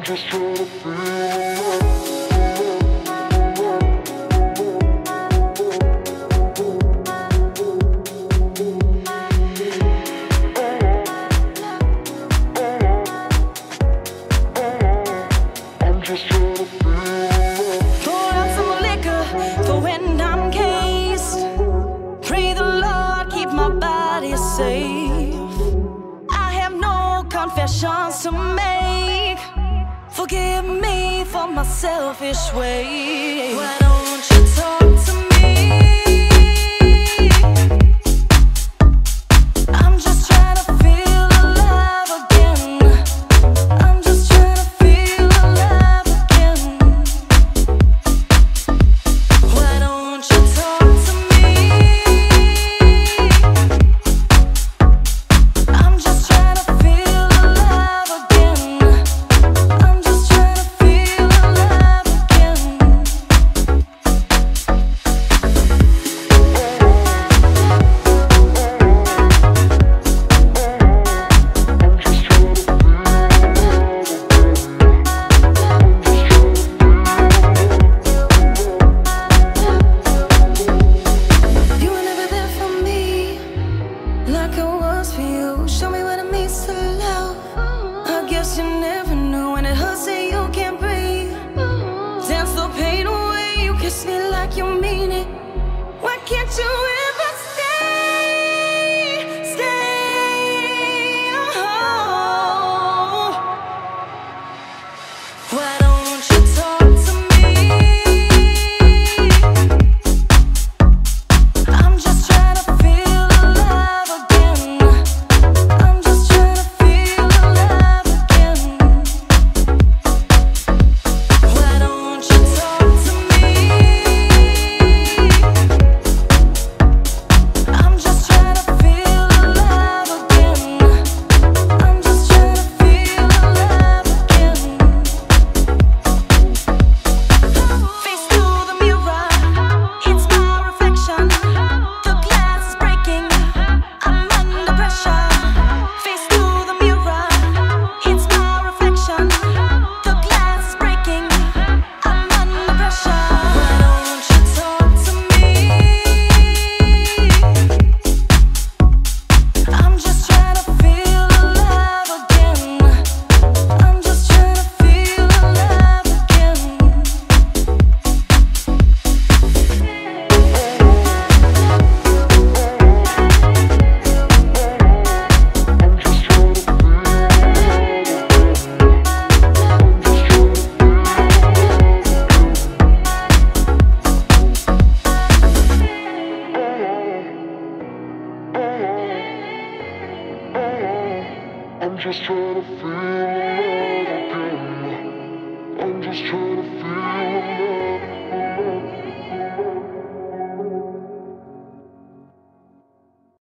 just trying to feel confessions to make. Forgive me for my selfish way. Why don't you talk to me? I'm just trying to feel alive again. I'm just trying to feel alive again. Why don't you talk to me? I'm just trying to feel alive again. I'm just trying to feel alive again. You were never there for me, like I was for you. Show me what it means to love. I guess you never knew when it hurts and you can't breathe. Dance the pain away, you kiss me like you mean it. Why can't you ever stay, stay? Oh. Why don't you talk to me? I'm just trying to feel alive again. I'm just trying to feel alive again. Why don't you talk to me? I'm just trying to feel alive again. I'm just trying to feel alive again. Face to the mirror, it's my reflection. The glass is breaking, I'm under pressure. Face to the mirror, it's my reflection. The glass is breaking, I'm under pressure. Why don't you talk to me? I'm just trying to feel alive again. I'm just trying to feel alive again. I'm just trying to feel again. I'm just trying to feel